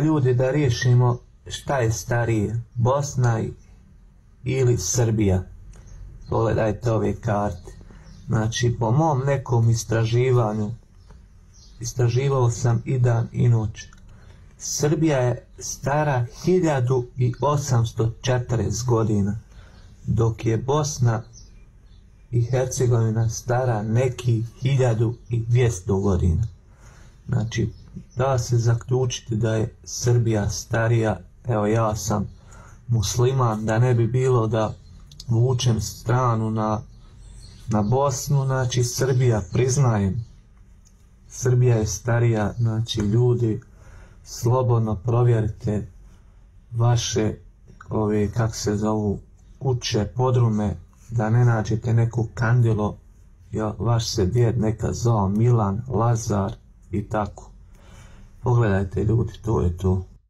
ljudi da riješimo šta je starije, Bosna ili Srbija. Pogledajte ove karte. Znači, po mom nekom istraživanju, istraživao sam i dan i noć, Srbija je stara 1840 godina, dok je Bosna i Hercegovina stara neki 1200 godina. Znači, da se zaključiti da je Srbija starija. Evo, ja sam musliman, da ne bi bilo da vučem stranu na Bosnu. Znači, Srbija, priznajem, Srbija je starija. Znači, ljudi, slobodno provjerite vaše kako se zovu, kuće, podrume, da ne nađete neku Kandilo, vaš se djed neka zvao Milan, Lazar i tako. Pogledajte ljudi, to je to.